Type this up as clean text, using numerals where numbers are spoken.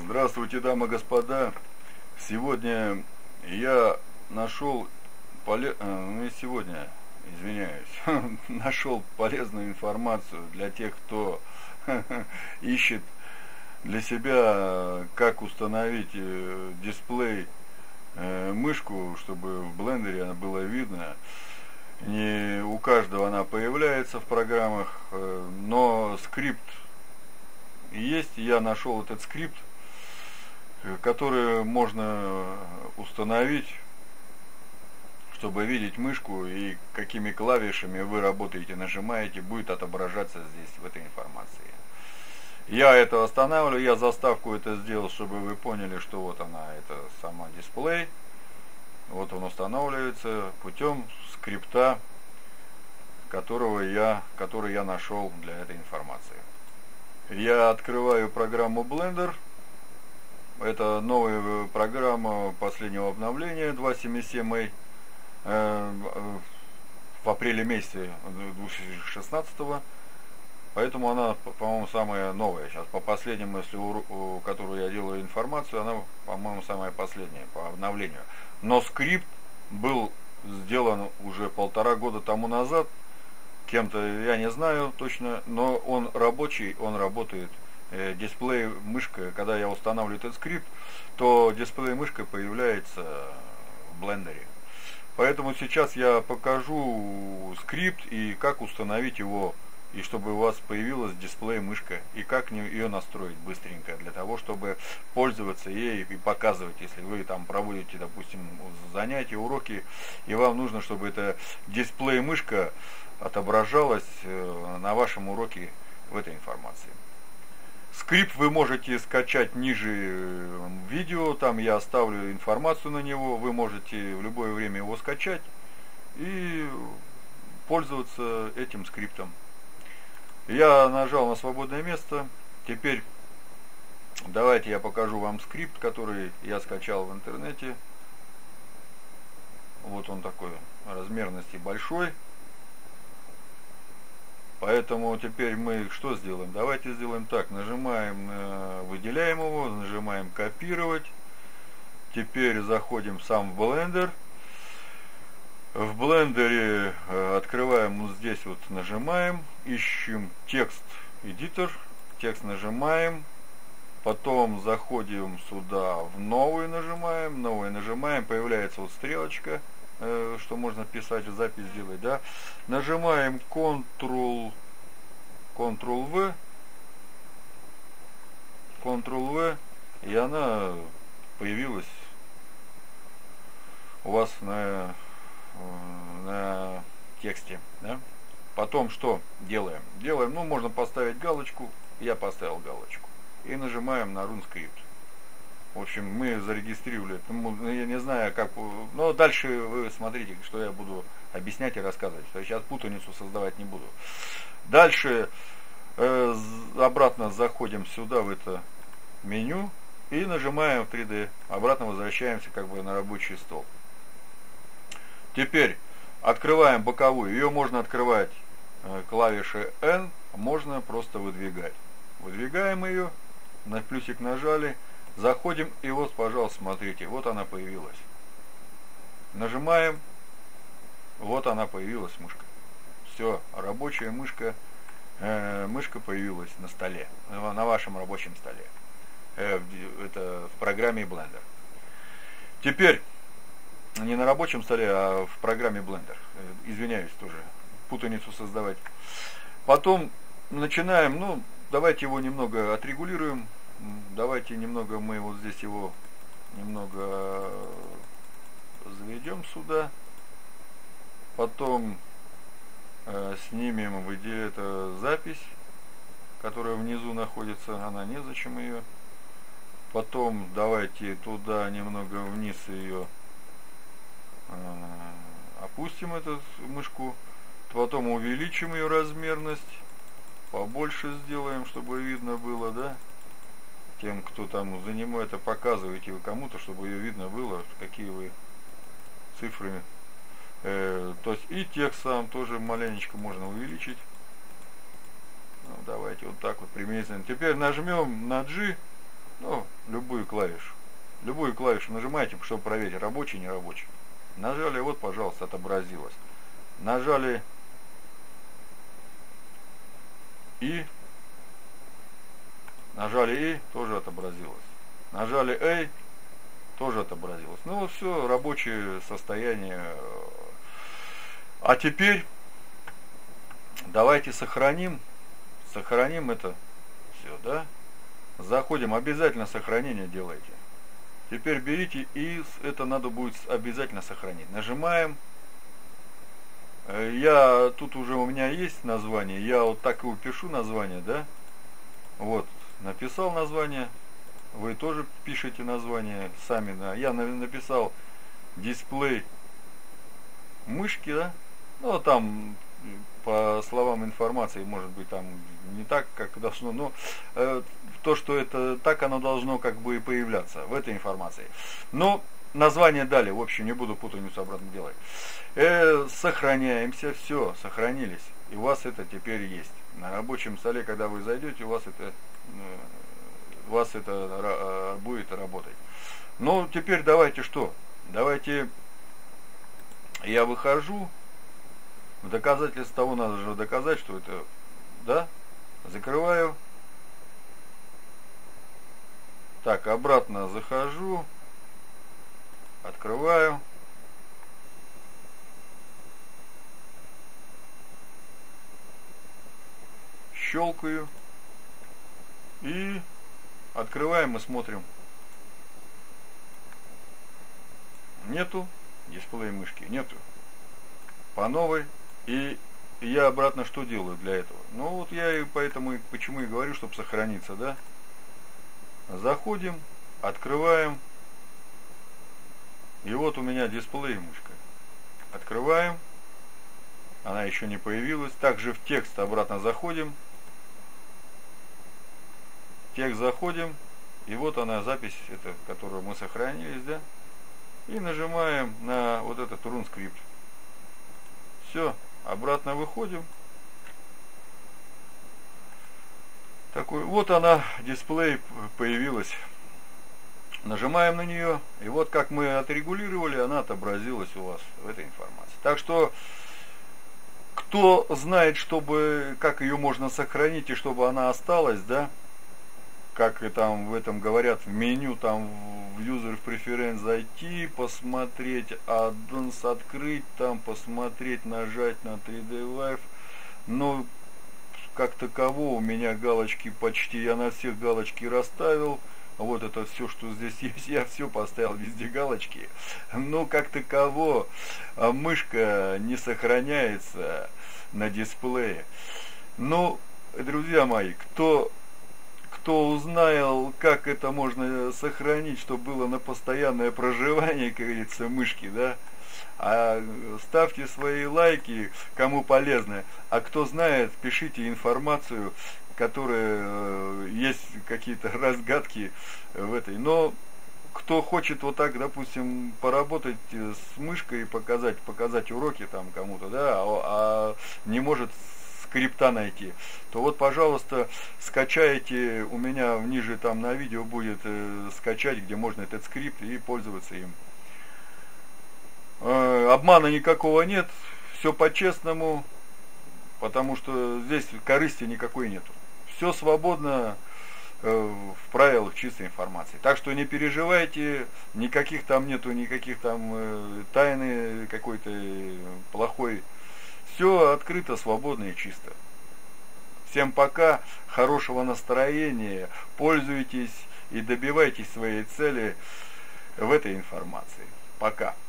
Здравствуйте, дамы и господа. Сегодня я нашел нашел полезную информацию для тех, кто ищет для себя, как установить дисплей, мышку, чтобы в блендере она было видно. Не у каждого она появляется в программах, но скрипт есть. Я нашел этот скрипт, который можно установить, чтобы видеть мышку, и какими клавишами вы работаете, нажимаете, будет отображаться здесь в этой информации. Я это останавливаю, я заставку это сделал, чтобы вы поняли, что вот она, это сама дисплей. Вот он устанавливается путем скрипта, который я нашел для этой информации. Я открываю программу Blender. Это новая программа последнего обновления 2.7.7 в апреле месяце 2016. Поэтому она, по-моему, самая новая. Сейчас по последнему, если которую я делаю информацию, она, по-моему, самая последняя по обновлению. Но скрипт был сделан уже 1,5 года тому назад. Кем-то, я не знаю точно, но он рабочий, он работает. Дисплей мышка, когда я устанавливаю этот скрипт, то дисплей мышка появляется в блендере. Поэтому сейчас я покажу скрипт и как установить его, и чтобы у вас появилась дисплей мышка, и как ее настроить быстренько, для того, чтобы пользоваться ей и показывать, если вы там проводите, допустим, занятия, уроки, и вам нужно, чтобы эта дисплей мышка отображалась на вашем уроке в этой информации. Скрипт вы можете скачать ниже видео, там я оставлю информацию на него, вы можете в любое время его скачать и пользоваться этим скриптом. Я нажал на свободное место. Теперь давайте я покажу вам скрипт, который я скачал в интернете. Вот он такой, размерности большой. Поэтому теперь мы что сделаем? Давайте сделаем так. Нажимаем, выделяем его, нажимаем копировать. Теперь заходим сам в Blender. В блендере открываем вот здесь, вот нажимаем, ищем текст эдитор, текст нажимаем, потом заходим сюда в новый нажимаем, появляется вот стрелочка, что можно писать, запись сделать, да. Нажимаем Ctrl-V, и она появилась у вас на тексте, да? Потом что делаем? Ну, можно поставить галочку, я поставил галочку, и нажимаем на Run Script. В общем, мы зарегистрировали, я не знаю, как, но дальше вы смотрите, что я буду объяснять и рассказывать. Сейчас путаницу создавать не буду. Дальше обратно заходим сюда, в это меню, и нажимаем 3D. Обратно возвращаемся как бы на рабочий стол. Теперь открываем боковую. Ее можно открывать клавишей N, можно просто выдвигать. Выдвигаем ее, на плюсик нажали, заходим, и вот, пожалуйста, смотрите, вот она появилась. Нажимаем, вот она появилась, мышка. Все, рабочая мышка появилась на столе, на вашем рабочем столе. Это в программе Blender. Теперь не на рабочем столе, а в программе Blender. Извиняюсь тоже, путаницу создавать. Потом начинаем, ну, давайте его немного отрегулируем. Давайте немного мы вот здесь его немного заведем сюда. Потом снимем эту запись, которая внизу находится, она незачем ее. Потом давайте туда немного вниз ее опустим, эту мышку. Потом увеличим ее размерность, побольше сделаем, чтобы видно было, да. Тем, кто там занимает, это показываете вы кому-то, чтобы ее видно было, какие вы цифры. То есть и текст сам тоже маленечко можно увеличить. Ну, давайте вот так вот применительно. Теперь нажмем на G, ну, любую клавишу. Любую клавишу нажимаете, чтобы проверить, рабочий, не рабочий. Нажали, вот, пожалуйста, отобразилось. Нажали И. Нажали И, тоже отобразилось. Нажали A, тоже отобразилось. Ну вот все, рабочее состояние. А теперь давайте сохраним это все, да? Заходим, обязательно сохранение делайте. Теперь берите и это надо будет обязательно сохранить. Нажимаем. Тут уже у меня есть название, я вот так и упишу название, да? Вот, написал название, вы тоже пишите название сами, да? Я написал дисплей мышки, да? Ну, там, по словам информации, может быть, там не так, как должно, но то, что это так, оно должно как бы появляться в этой информации. Но название дали, в общем, не буду путаницу обратно делать. Сохраняемся, все, сохранились. И у вас это теперь есть. На рабочем столе, когда вы зайдете, у вас это будет работать. Ну, теперь давайте что? Давайте я выхожу. В доказательство того надо же доказать, что это, да? Закрываю. Так, обратно захожу. Открываю. Щелкаю. И открываем и смотрим. Нету дисплея мышки, нету. По новой. И я обратно что делаю для этого? Ну вот я и поэтому, почему и говорю, чтобы сохраниться, да? Заходим, открываем. И вот у меня дисплей мышка. Открываем. Она еще не появилась. Также в текст обратно заходим. Текст заходим. И вот она, запись, это, которую мы сохранились, да? И нажимаем на вот этот RunScript. Все, обратно выходим. Такой, вот она, дисплей появилась. Нажимаем на нее, и вот как мы отрегулировали, она отобразилась у вас в этой информации. Так что, кто знает, как ее можно сохранить, и чтобы она осталась, да, как и там в этом говорят, в меню, там в User Preference зайти, посмотреть, Add-ons открыть, там посмотреть, нажать на 3D Live, но как таково у меня галочки почти, я на всех галочки расставил. Вот это все, что здесь есть, я все поставил везде галочки. Но как таково мышка не сохраняется на дисплее. Ну, друзья мои, кто узнал, как это можно сохранить, чтобы было на постоянное проживание, как говорится, мышки, да? Ставьте свои лайки, кому полезно. А кто знает, пишите информацию, которые есть какие-то разгадки в этой. Но кто хочет вот так, допустим, поработать с мышкой, показать уроки там кому-то, да, а не может скрипта найти, то вот, пожалуйста, скачайте, у меня ниже там на видео будет скачать, где можно этот скрипт и пользоваться им. Обмана никакого нет, все по-честному, потому что здесь корысти никакой нету. Все свободно в правилах чистой информации. Так что не переживайте, никаких там нету, никаких там тайны какой-то плохой. Все открыто, свободно и чисто. Всем пока, хорошего настроения, пользуйтесь и добивайтесь своей цели в этой информации. Пока.